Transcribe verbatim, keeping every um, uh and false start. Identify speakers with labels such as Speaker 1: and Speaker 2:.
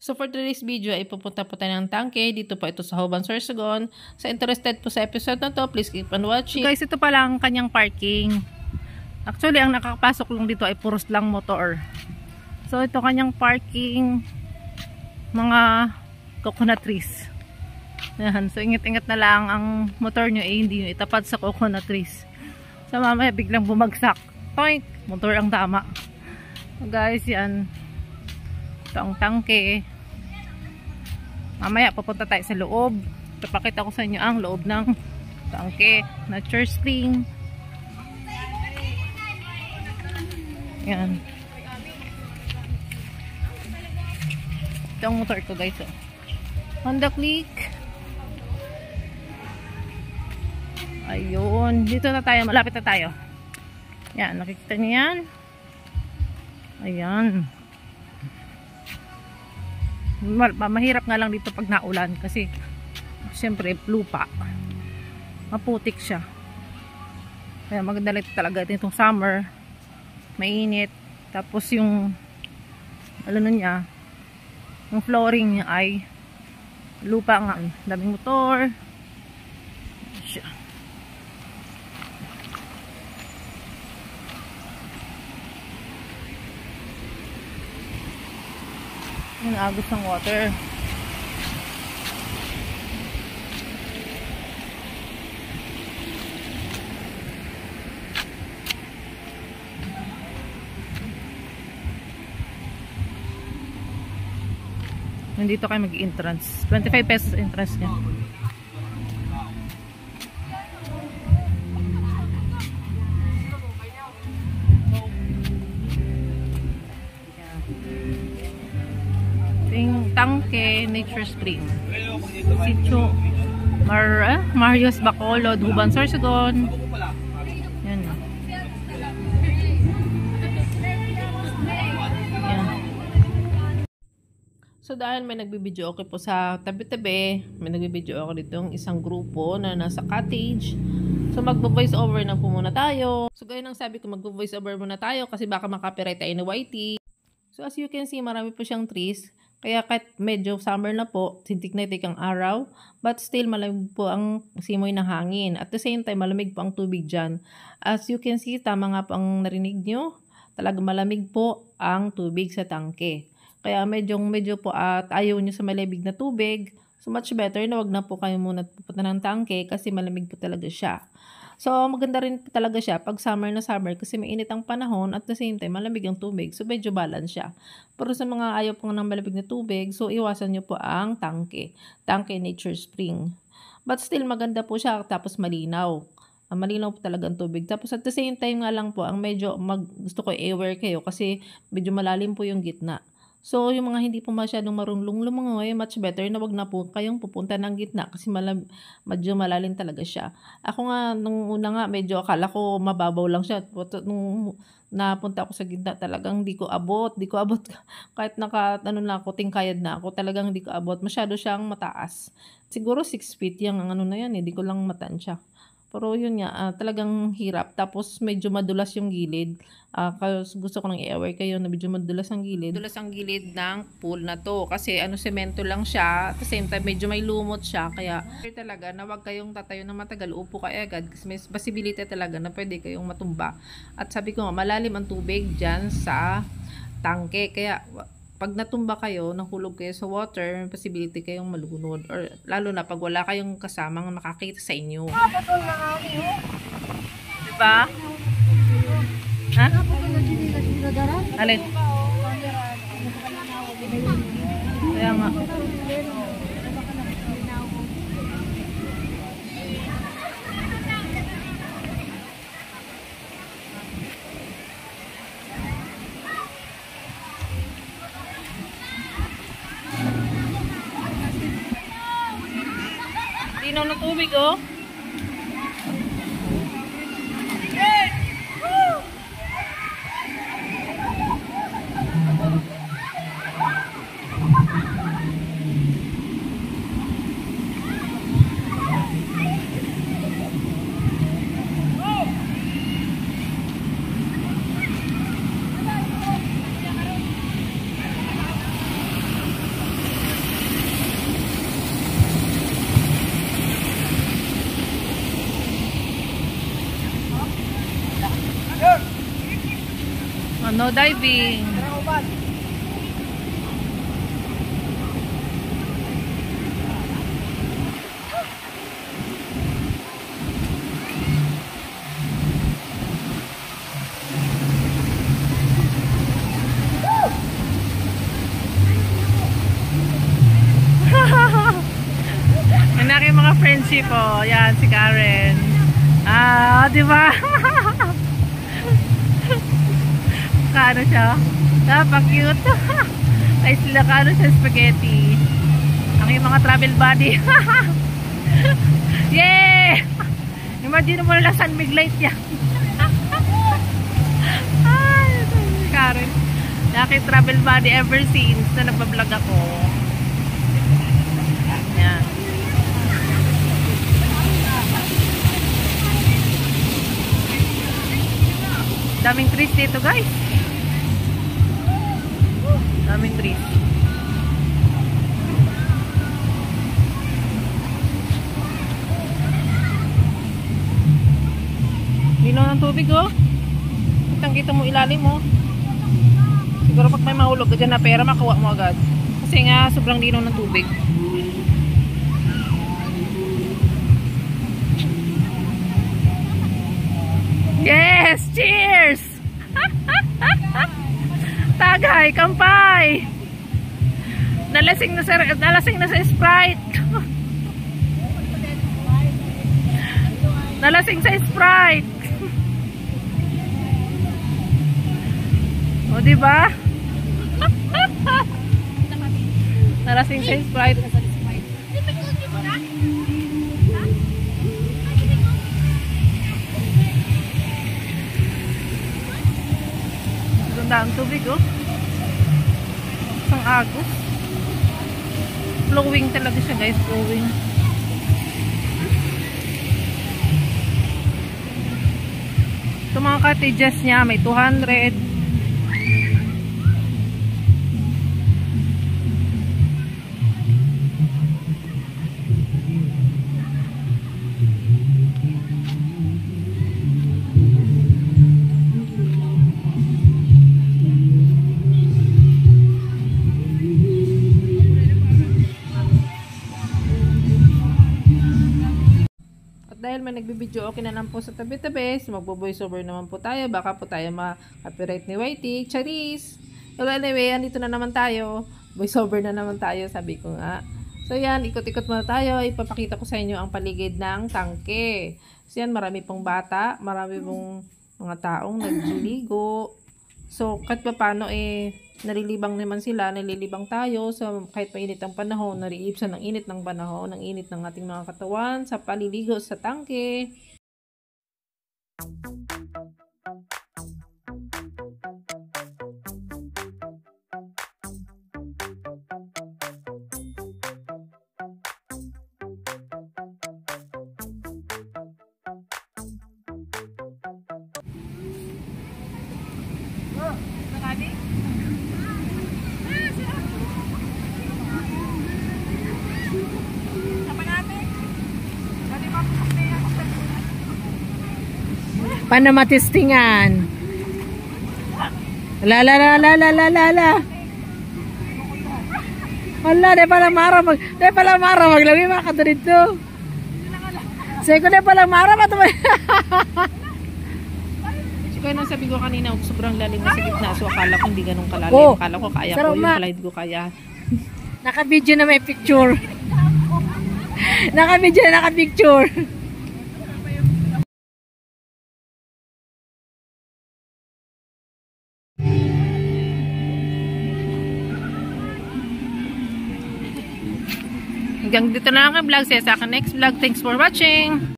Speaker 1: So for today's video ay pupunta po tayo ng tangke. Dito po ito sa Huban, Sorsogon. Sa interested po sa episode na to, please keep on watching. So guys, ito pa lang kanyang parking. Actually, ang nakakapasok lang dito ay puros lang motor. So ito kanyang parking, mga coconut trees. Yan. So ingat-ingat na lang ang motor nyo eh, hindi nyo itapat sa coconut trees. So mamaya biglang bumagsak. Toink! Motor ang tama. So guys, yan. Ito ang tangke. Mamaya papunta tayo sa loob. Papakita ko sa inyo ang loob ng tangke na church spring. Yan. Ito ang motor ko guys. Oh. Honda Click. Ayun. Dito na tayo. Malapit na tayo. Yan. Nakikita niyo yan? Ayan. Mahirap nga lang dito pag naulan kasi siyempre lupa, maputik siya, kaya maganda lang talaga itong summer, mainit, tapos yung ano niya, yung flooring niya ay lupa nga, daming motor siya. Yung agos ng water. Nandito kayo mag-entrance. twenty-five pesos entrance niya. Tangke Nature Spring. Sitio Mar eh? Marios Bacolod, Huban, Sorsogon. Yan. Yan. So dahil may nagbibideo okay po sa tabi-tabi, may nagbibideo ako dito yung isang grupo na nasa cottage. So magbo-voice over na po muna tayo. So gaya ng sabi ko, magbo-voice over muna tayo kasi baka makapiright tayo na Y T. So as you can see, marami po siyang trees. Kaya kahit medyo summer na po, sintik-nitik ang araw, but still malamig po ang simoy ng hangin. At the same time, malamig po ang tubig dyan. As you can see, tama nga po ang narinig nyo, talagang malamig po ang tubig sa tangke. Kaya medyo, medyo po at ayaw nyo sa malamig na tubig, so much better na wag na po kayo muna pupunta ng tangke kasi malamig po talaga siya. So, maganda rin talaga siya pag summer na summer kasi mainit ang panahon at the same time malamig ang tubig. So, medyo balance siya. Pero sa mga ayaw po ng malamig na tubig, so iwasan nyo po ang tangke. Tangke Nature Spring. But still, maganda po siya tapos malinaw. Uh, malinaw po talaga ang tubig. Tapos at the same time nga lang po, ang medyo mag, gusto ko i-aware kayo kasi medyo malalim po yung gitna. So, yung mga hindi po masyadong marunong lumangoy, much better na wag na po kayong pupunta ng gitna kasi malam, medyo malalim talaga siya. Ako nga, nung una nga, medyo akala ko mababaw lang siya. Nung napunta ako sa gitna, talagang di ko abot. Di ko abot. Kahit naka, ano na ako, tingkayad na ako, talagang di ko abot. Masyado siyang mataas. Siguro six feet yung ano na yan, eh. Di ko lang matansya. Pero yun nga, uh, talagang hirap. Tapos medyo madulas yung gilid. Uh, gusto ko nang i-aware kayo na medyo madulas ang gilid. Madulas ang gilid ng pool na to. Kasi ano, semento lang siya. At the same time, medyo may lumot siya. Kaya talaga na wag kayong tatayo ng matagal. Upo kayo agad. Kasi may possibility talaga na pwede kayong matumba. At sabi ko nga, malalim ang tubig dyan sa tangke. Kaya pag natumba kayo, nahulog kayo sa water, may possibility kayong malunod. Or lalo na pag wala kayong kasamang makakita sa inyo. Diba? Ha? Alin? Kaya nga. Linaw ng tubig, oh. No diving. Yan na yung mga friendship oh. Yan si Karen. Ah, di ba? Kaano siya? Napaka-cute. Ay sila kaano siya spaghetti. Ang yung mga travel buddy. Yay! Imagine mo lang San Mig Light niya. Ay, si Karen. Laki travel buddy ever since na nagpa-vlog ako. Yan. Daming trees dito guys. Daming trees. Linaw ng tubig oh. Kitang kita mo ilalim mo. Siguro pag may mahulog ka dyan na pera makuha mo agad. Kasi nga sobrang linaw ng tubig. Yes! Cheers! Tagay! Kampay! Nalasing na sa, nalasing na sa Sprite. Nalasing sa Sprite. O diba? Nalasing sa Sprite. Ganda ang tubig oh. Isang agos. Flowing talaga siya guys, flowing. Ito mga cottages niya may two hundred. Dahil may nagbibideo okay na lang po sa tabi-tabi, so magbo-voice over naman po tayo. Baka po tayo ma-copyright ni Whitey. Charis! Well, anyway, andito na naman tayo. Voice over na naman tayo, sabi ko nga. So yan, ikot-ikot muna tayo. Ipapakita ko sa inyo ang paligid ng tangke. So yan, marami pong bata, marami pong mga taong nagliligo. So kahit pa paano eh, nalilibang naman sila, nalilibang tayo. So kahit mainit ang panahon, nariibsan ng init ng panahon, ng init ng ating mga katawan sa paliligo sa tangke. Paano matestingan? La la la la la la la la. Wala, de pala mara mag, de pala mara maglawin mga kato dito. Seko de pala mara pa tumay. Kaya nang sabi ko kanina, sobrang lalim na sa gitna. So akala ko hindi ganun kalalim. Oh, akala ko kaya ko, yung pala hindi ko kaya.
Speaker 2: Naka-video na may picture. Naka-video na naka-picture.
Speaker 1: Hanggang dito na lang ang vlog. Sa akin next vlog. Thanks for watching.